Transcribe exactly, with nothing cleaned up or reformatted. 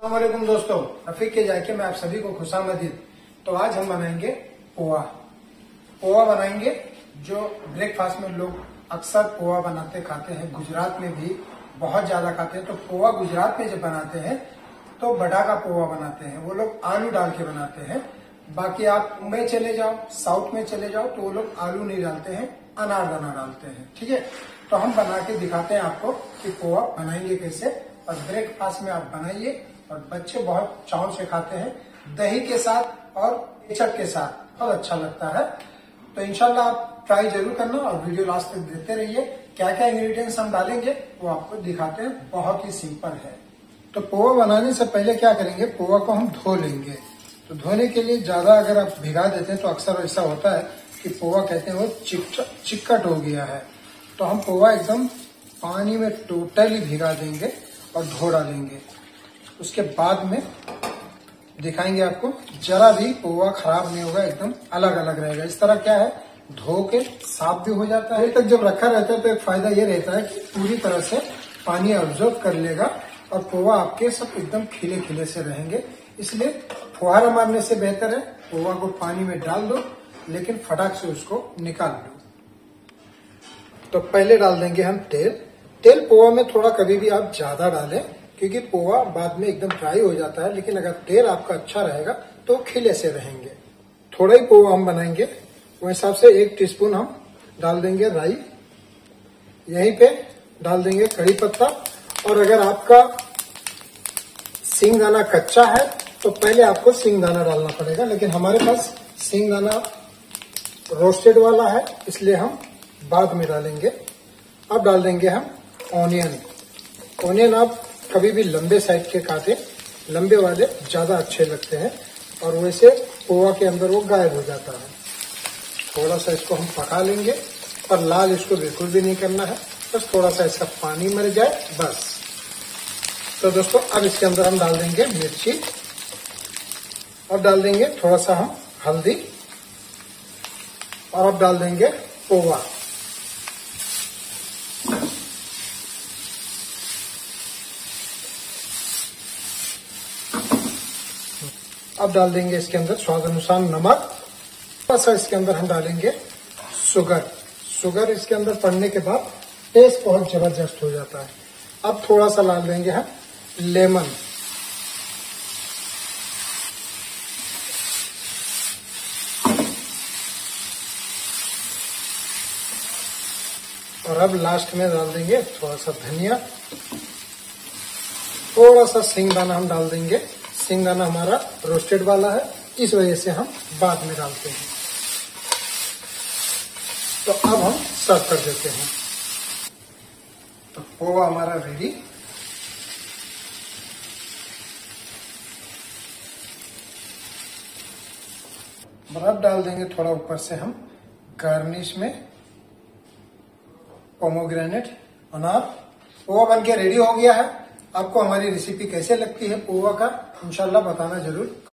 अस्सलामुअलैकुम दोस्तों, रफीक के जायके में आप सभी को खुशामदीद। तो आज हम बनाएंगे पोहा। पोहा बनाएंगे जो ब्रेकफास्ट में लोग अक्सर पोहा बनाते खाते हैं। गुजरात में भी बहुत ज्यादा खाते हैं। तो पोहा गुजरात में जब बनाते हैं तो बड़ा का पोहा बनाते हैं, वो लोग आलू डाल के बनाते हैं। बाकी आप में चले जाओ, साउथ में चले जाओ तो वो लोग आलू नहीं डालते हैं, अनारदाना डालते हैं। ठीक है, तो हम बना के दिखाते हैं आपको कि पोहा बनाएंगे कैसे। और ब्रेकफास्ट में आप बनाइए और बच्चे बहुत चाव से खाते हैं, दही के साथ और केचप के साथ बहुत अच्छा लगता है। तो इंशाल्लाह आप ट्राई जरूर करना और वीडियो लास्ट तक देखते रहिए। क्या क्या इंग्रेडिएंट्स हम डालेंगे वो आपको दिखाते हैं, बहुत ही सिंपल है। तो पोहा बनाने से पहले क्या करेंगे, पोहा को हम धो लेंगे। तो धोने के लिए ज्यादा अगर आप भिगा देते हैं तो अक्सर ऐसा होता है कि पोहा कहते हैं वो चिकट हो गया है। तो हम पोहा एकदम पानी में टोटली भिगा देंगे और धो डालेंगे। उसके बाद में दिखाएंगे आपको, जरा भी पोहा खराब नहीं होगा, एकदम अलग अलग रहेगा। इस तरह क्या है, धो के साफ भी हो जाता है। तक जब रखा रहता है तो एक फायदा ये रहता है कि पूरी तरह से पानी ऑब्जर्व कर लेगा और पोहा आपके सब एकदम खिले खिले से रहेंगे। इसलिए फुहारा मारने से बेहतर है पोहा को पानी में डाल दो, लेकिन फटाक से उसको निकाल लो। तो पहले डाल देंगे हम तेल। तेल पोहा में थोड़ा कभी भी आप ज्यादा डालें, क्योंकि पोहा बाद में एकदम ड्राई हो जाता है। लेकिन अगर तेल आपका अच्छा रहेगा तो खिले से रहेंगे। थोड़ा ही पोहा हम बनाएंगे, वो हिसाब से एक टीस्पून हम डाल देंगे राई, यहीं पे डाल देंगे कड़ी पत्ता। और अगर आपका सिंगदाना कच्चा है तो पहले आपको सिंगदाना डालना पड़ेगा, लेकिन हमारे पास सिंगदाना रोस्टेड वाला है, इसलिए हम बाद में डालेंगे। अब डाल देंगे हम ऑनियन। ऑनियन आप कभी भी लंबे साइड के काटे, लंबे वाले ज्यादा अच्छे लगते हैं और वैसे पोहा के अंदर वो गायब हो जाता है। थोड़ा सा इसको हम पका लेंगे, और लाल इसको बिल्कुल भी नहीं करना है, बस थोड़ा सा इसका पानी मर जाए बस। तो दोस्तों अब इसके अंदर हम डाल देंगे मिर्ची और डाल देंगे थोड़ा सा हम हल्दी, और अब डाल देंगे पोहा। अब डाल देंगे इसके अंदर स्वाद अनुसार नमक। थोड़ा सा इसके अंदर हम डालेंगे शुगर। शुगर इसके अंदर पड़ने के बाद टेस्ट बहुत जबरदस्त हो जाता है। अब थोड़ा सा डाल देंगे हम लेमन। और अब लास्ट में डाल देंगे थोड़ा सा धनिया, थोड़ा सा सिंगदाना हम डाल देंगे। सिंगदाना हमारा रोस्टेड वाला है, इस वजह से हम बाद में डालते हैं। तो अब हम सर्व कर देते हैं। तो पोहा हमारा रेडी। अब डाल देंगे थोड़ा ऊपर से हम गार्निश में पोमोग्रेनेट, अनार। पोहा बन के रेडी हो गया है। आपको हमारी रेसिपी कैसे लगती है पोहा का, इंशाल्लाह बताना जरूर।